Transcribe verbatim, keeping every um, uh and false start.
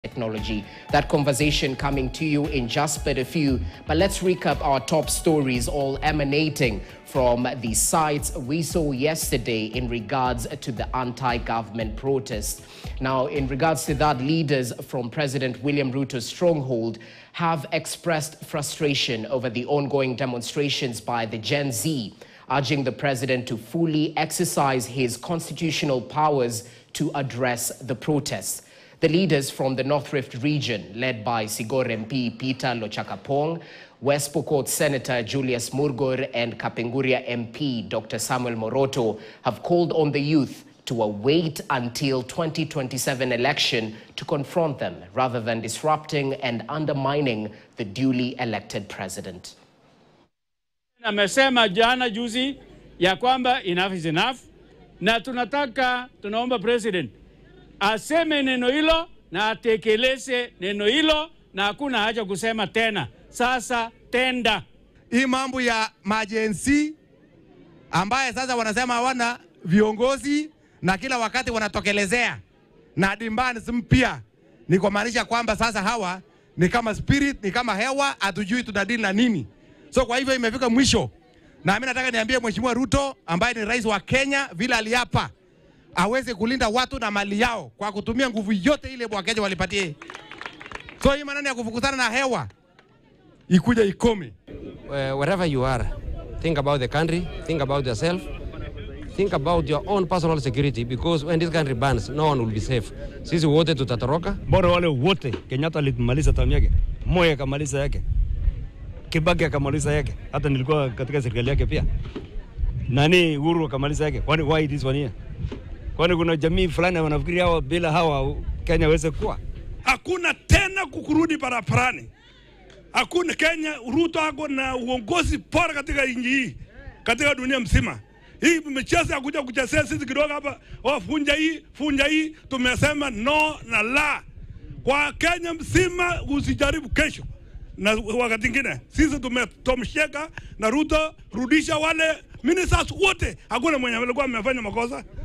technology. That conversation coming to you in just but a few. But let's recap our top stories, all emanating from the sites we saw yesterday in regards to the anti-government protests. Now, in regards to that, leaders from President William Ruto's stronghold have expressed frustration over the ongoing demonstrations by the Gen Z, urging the president to fully exercise his constitutional powers to address the protests. The leaders from the North Rift region, led by Sigor M P Peter Lochakapong, West Pokot Senator Julius Murgor, and Kapenguria M P Doctor Samuel Moroto, have called on the youth to await until twenty twenty-seven election to confront them, rather than disrupting and undermining the duly elected president. Amesema jana juzi ya kwamba enough is enough, na tunataka tunaomba president aseme neno hilo na atekeleze neno hilo, na hakuna haja kusema tena. Sasa tenda. Hii mambo ya majensi ambaye sasa wanasema hawana viongozi na kila wakati wanatokelezea na demands mpya, ni kumaanisha kwamba sasa hawa ni kama spirit, ni kama hewa, hatujui tunadili na nini. So kwa hivyo imefika mwisho, na mimi nataka niambie Mheshimiwa Ruto ambaye ni rais wa Kenya, vile aliapa aweze kulinda watu na mali yao kwa kutumia nguvu yote ile wa Kenya walipatie. So hii maneno ya kufukuzana na hewa ikuja ikome. Uh, wherever you are, think about the country, think about yourself, think about your own personal security, because when this country burns, no one will be safe. Sisi wote tutatoroka. Bora wale wote, Kenyatta alimaliza tamu yake, Moi akamaliza yake, Kibaki akamaliza yake, hata nilikuwa katika serikali yake pia. Nani Uhuru akamaliza yake. Kwani why this one here? Kwani kuna jamii fulani wanafikiri hawa bila hawa Kenya weze kuwa? Hakuna tena kukurudi barabarani. Hakuna. Kenya, Ruto ako na uongozi bora katika nchi hii, katika dunia mzima. Hii mchezo ya kuja kuchezea sisi kidogo hapa, oh funja hii, funja hii, tumesema no na la. Kwa Kenya mzima usijaribu kesho. Na wakati mwingine sisi tumetomsheka na Ruto, rudisha wale ministers wote. Hakuna mwenye alikuwa amefanya makosa.